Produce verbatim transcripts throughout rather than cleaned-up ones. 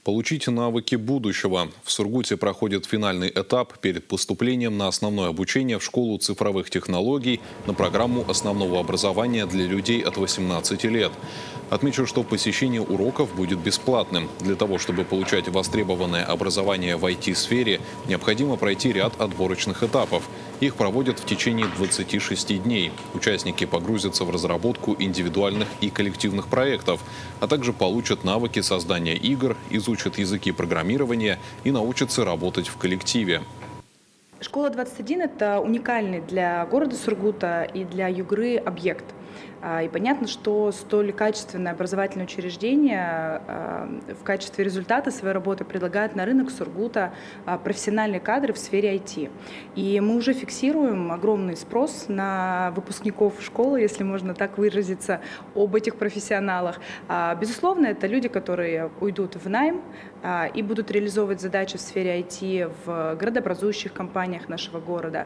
Получите навыки будущего. В Сургуте проходит финальный этап перед поступлением на основное обучение в школу цифровых технологий на программу основного образования для людей от восемнадцати лет. Отмечу, что посещение уроков будет бесплатным. Для того, чтобы получать востребованное образование в ай ти-сфере, необходимо пройти ряд отборочных этапов. Их проводят в течение двадцати шести дней. Участники погрузятся в разработку индивидуальных и коллективных проектов, а также получат навыки создания игр, изучат языки программирования и научатся работать в коллективе. Школа двадцать один – это уникальный для города Сургута и для Югры объект. И понятно, что столь качественное образовательное учреждение в качестве результата своей работы предлагает на рынок Сургута профессиональные кадры в сфере ай ти. И мы уже фиксируем огромный спрос на выпускников школы, если можно так выразиться, об этих профессионалах. Безусловно, это люди, которые уйдут в найм и будут реализовывать задачи в сфере ай ти в градообразующих компаниях нашего города,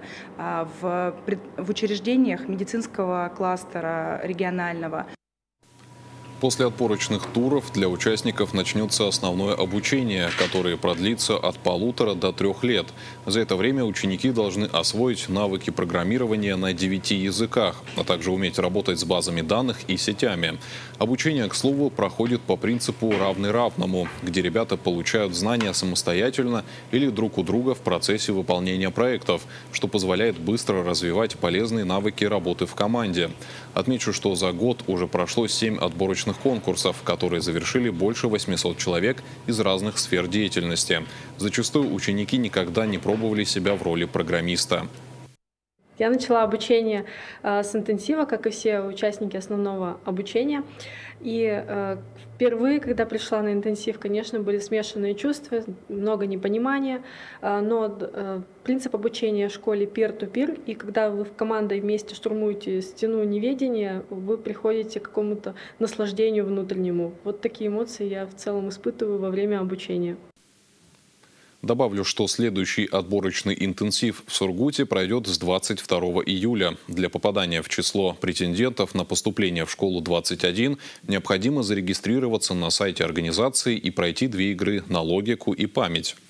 в, в учреждениях медицинского кластера регионального. После отборочных туров для участников начнется основное обучение, которое продлится от полутора до трех лет. За это время ученики должны освоить навыки программирования на девяти языках, а также уметь работать с базами данных и сетями. Обучение, к слову, проходит по принципу равный равному, где ребята получают знания самостоятельно или друг у друга в процессе выполнения проектов, что позволяет быстро развивать полезные навыки работы в команде. Отмечу, что за год уже прошло семь отборочных конкурсов, которые завершили больше восьмисот человек из разных сфер деятельности. Зачастую ученики никогда не пробовали себя в роли программиста. Я начала обучение э, с интенсива, как и все участники основного обучения. И э, впервые, когда пришла на интенсив, конечно, были смешанные чувства, много непонимания. Э, но э, принцип обучения в школе peer-to-peer, и когда вы в командой вместе штурмуете стену неведения, вы приходите к какому-то наслаждению внутреннему. Вот такие эмоции я в целом испытываю во время обучения. Добавлю, что следующий отборочный интенсив в Сургуте пройдет с двадцать второго июля. Для попадания в число претендентов на поступление в школу двадцать один необходимо зарегистрироваться на сайте организации и пройти две игры на логику и память.